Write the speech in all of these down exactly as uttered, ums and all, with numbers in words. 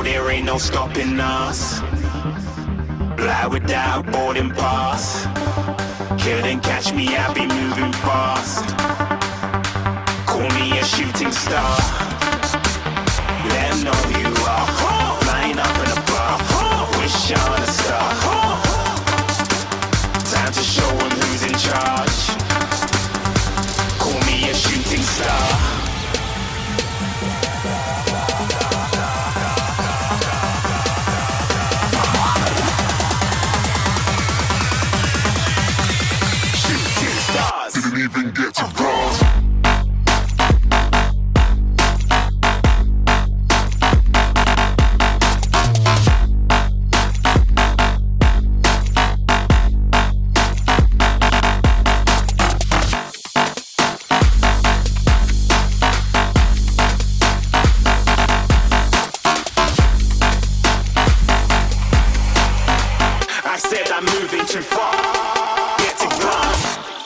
there ain't no stopping us. Fly without boarding pass. Couldn't catch me, I be moving fast. Call me a shooting star. Let 'em know who you are. Flying up in a bar. Wish on a star. Time to show 'em who's in charge. Call me a shooting star. Didn't even get to cross. I said I'm moving too far. Get to glass.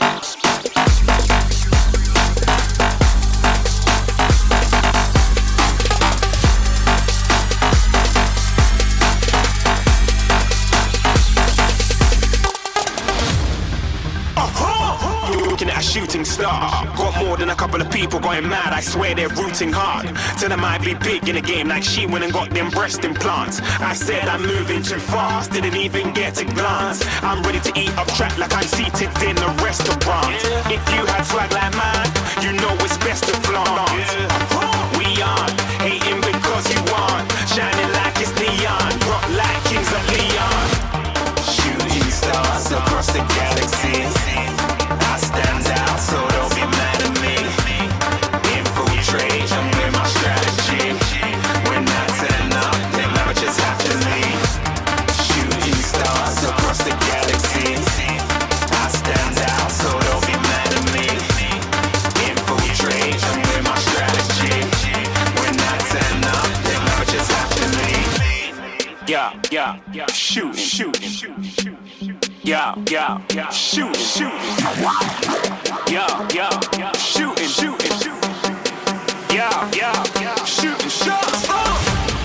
Looking at a shooting star. Got more than a couple of people going mad. I swear they're rooting hard. Tell them I'd be big in the game like she went and got them breast implants. I said I'm moving too fast. Didn't even get to glance. I'm ready to eat up track like I'm seated in a restaurant. If you had swag like mine, you know it's best to flaunt. We aren't hating because you aren't. Shining like it's neon. Rock like kings of Leon. Shooting stars across the galaxy. I stand out, so don't be mad at me. Infiltrate, I'm with my strategy. When I turn up, them amateurs have to leave. Shooting stars across the galaxy. I stand out, so don't be mad at me. Infiltrate, I'm with my strategy. When I turn up, them amateurs have to leave. Yeah, yeah, yeah, shoot, shoot, shoot. Yeah, yeah, yeah, shooting, shooting. Yeah, yeah, yeah, shooting, shooting. Yeah, yeah, yeah, shooting shots. Uh.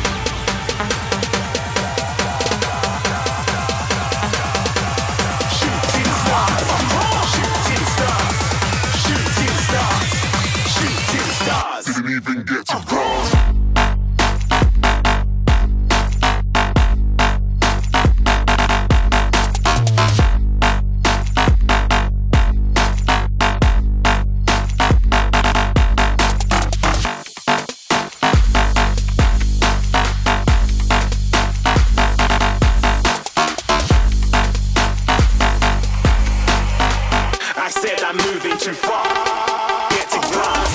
Shooting stars, shooting stars, shooting stars, shooting stars. Didn't even get to cross. I said I'm moving too far. Get to glass.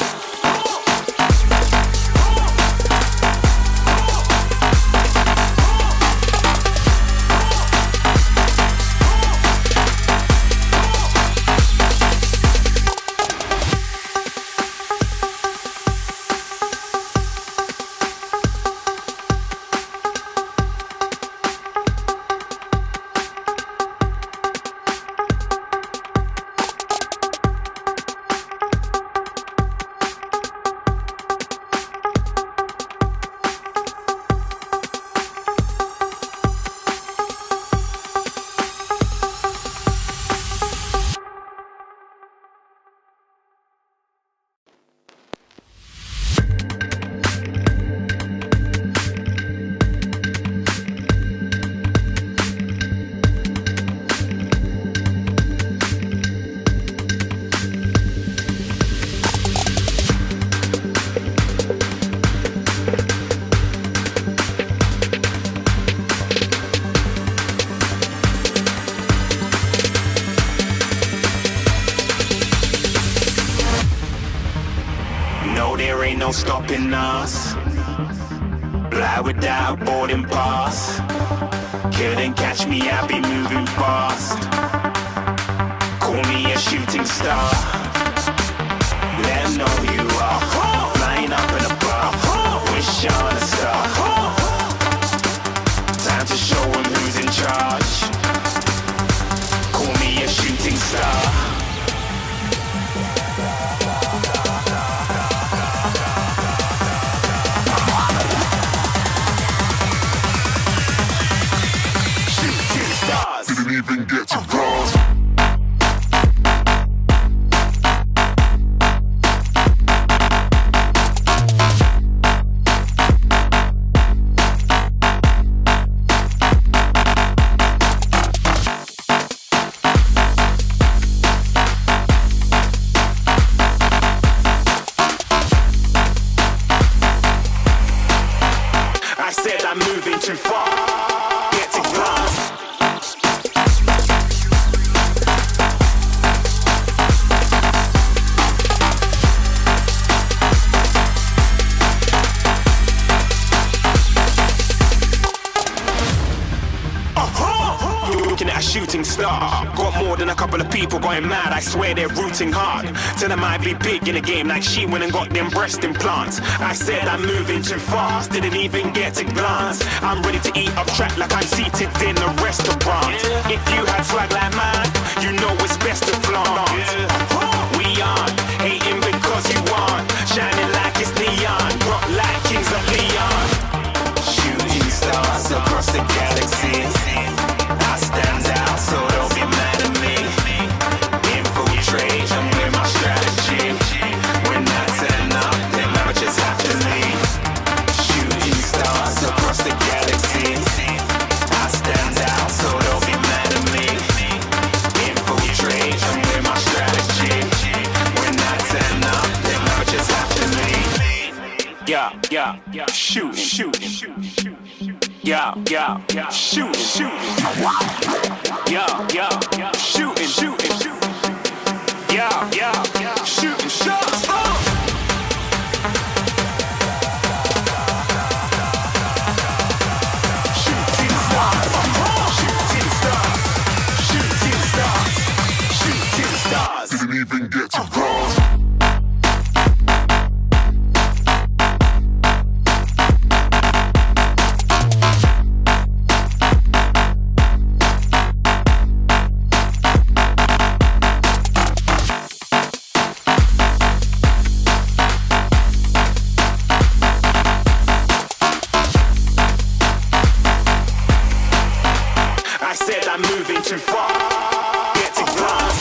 No, there ain't no stopping us. Fly without boarding pass. Couldn't catch me, I be moving fast. Call me a shooting star. Let 'em know who you are. Flying up in a bar. Wish on a star. Time to show 'em who's in charge. Call me a shooting star. even get to cross. I said I'm moving too far. Get to glass. Looking at a shooting star. Got more than a couple of people going mad. I swear they're rooting hard. Tell them I'd be big in the game like she went and got them breast implants. I said I'm moving too fast, didn't even get to glance. I'm ready to eat up track like I'm seated in a restaurant. If you had swag like mine, you know it's best to flaunt. We aren't hating because you aren't shining like it's neon, rock like kings of Leon. Shooting stars across the galaxy. I stand out, so don't be mad at me. Infiltrate, I'm with my strategy. When I turn up, them amateurs have to leave. Shooting stars across the galaxy. I stand out, so don't be mad at me. Infiltrate, I'm with my strategy. When I turn up, them amateurs have to leave. Yeah, yeah, yeah, shoot, shoot, shoot, shoot. Yeah, yeah, yeah, shooting, shooting. Yeah, yeah, yeah, shooting, shooting, shooting. Yeah, yeah, yeah, shooting shots. Oh. Shooting stars, shooting stars, shooting stars, shooting stars. Didn't even get to cross. I said I'm moving too far. Get to glass.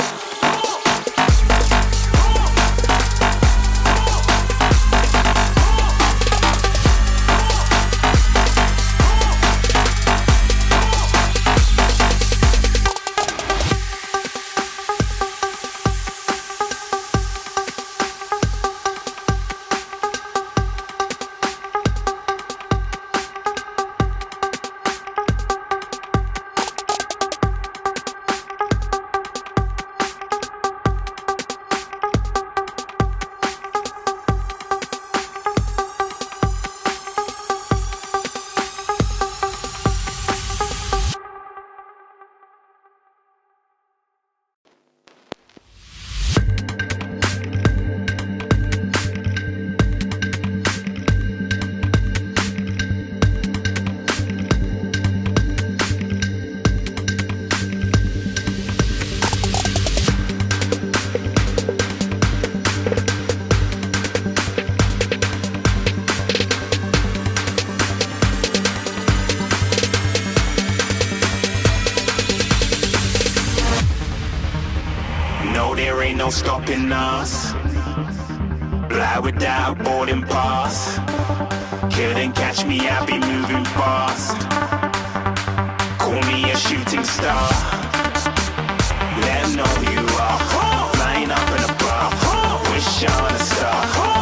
No, there ain't no stopping us. Fly without boarding pass. Couldn't catch me, I be moving fast. Call me a shooting star. Let 'em know who you are. Flying up in a bar. Wish on a star.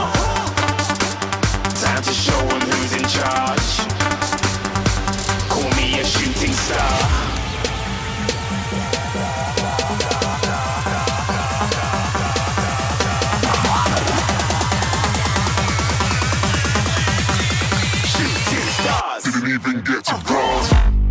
Time to show 'em who's in charge. Call me a shooting star. Didn't even get to cross.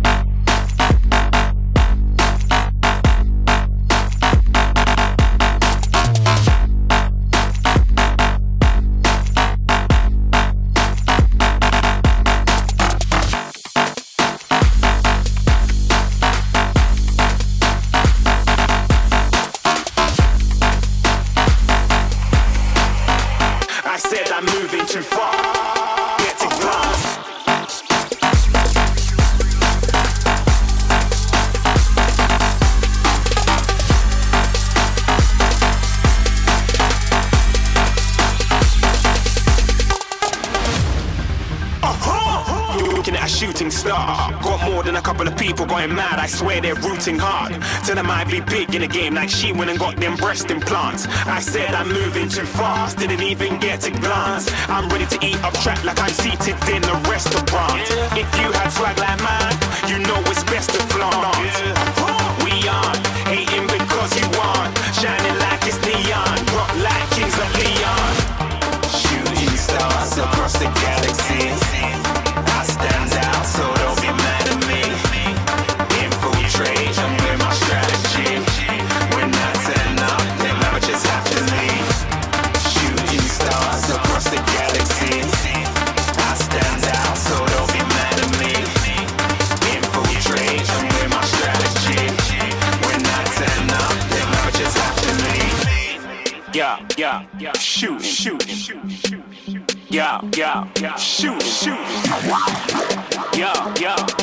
I said I'm moving too far. Get to glass. making it a shooting star. Got more than a couple of people going mad, I swear they're rooting hard. Tell them I'd be big in the game like she went and got them breast implants. I said I'm moving too fast, didn't even get to glance. I'm ready to eat up track like I'm seated in a restaurant. If you had swag like mine, you know it's best to flaunt. We aren't hating because you aren't shining like it's neon, rock like kings of Leon. Shooting stars across the galaxy, I stand out, so don't be mad at me. Infiltrate, I'm with my strategy. When I turn up, them amateurs have to leave. Shooting stars across the galaxy, I stand out, so don't be mad at me. Infiltrate, I'm with my strategy. When I turn up, them amateurs have to leave. Yeah, yeah, yeah, shoot, shoot, shoot, shoot. Yeah, yeah, yeah, shoot, shoot. Yeah, yeah,